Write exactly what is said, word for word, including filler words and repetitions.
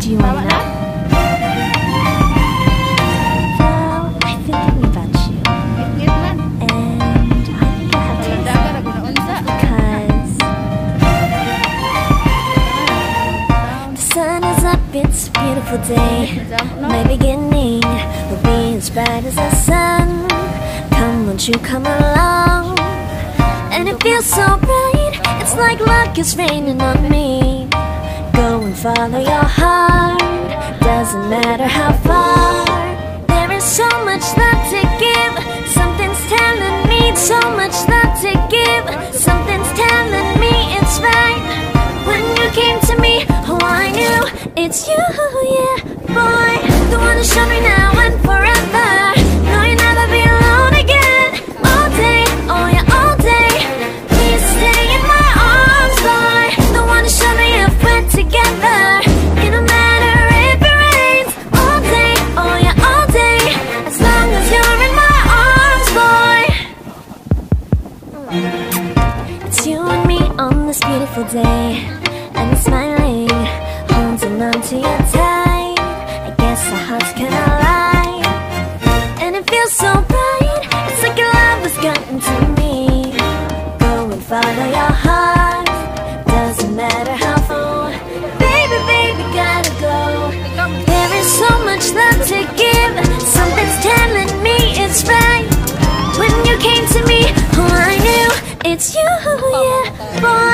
Do you want to know? Well, I've been thinking about you. And I think I'll have to because the sun is up, it's a beautiful day. My beginning will be as bright as the sun. Come, won't you come along? And it feels so bright, it's like luck is raining on me. Go and follow your heart, doesn't matter how far. There is so much love to give, something's telling me so much love to give. Something's telling me it's right. When you came to me, oh I knew it's you, yeah, boy. The one who showed me now and forever. No, you'll never be alone again. All day, oh yeah, all day. Please stay in my arms, boy. The one who showed me if we're together. It don't matter if it rains. All day, oh yeah, all day. As long as you're in my arms, boy. It's you and me on this beautiful day. And I'm smiling, holding on to your tight. I guess our hearts can align. And it feels so bright, it's like your love has gotten to me. Go and follow your heart, doesn't matter how far. Baby, baby, gotta go. There is so much love to give, something's telling me it's right. When you came to me, oh I knew it's you, yeah, boy.